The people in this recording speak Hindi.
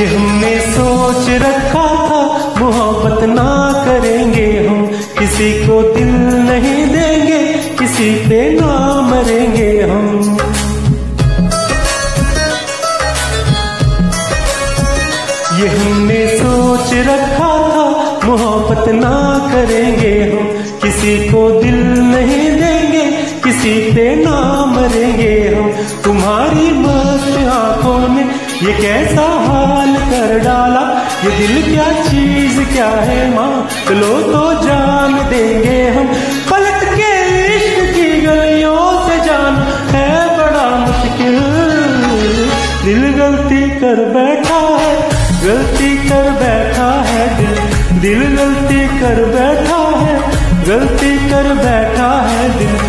ये हमने सोच रखा था मोहब्बत ना करेंगे हम, किसी को दिल नहीं देंगे, किसी पे ना मरेंगे हम। ये हमने सोच रखा था मोहब्बत ना करेंगे हम, किसी को दिल नहीं देंगे, किसी पे ना मरेंगे हम। तुम्हारी मस्त आंखों ने ये कैसा हाल कर डाला, ये दिल क्या चीज क्या है माँ, लो तो जान देंगे हम। पलट के इश्क की गलियों से जाना है बड़ा मुश्किल, दिल गलती कर बैठा है, गलती कर बैठा है दिल, दिल गलती कर बैठा है, गलती कर बैठा है दिल।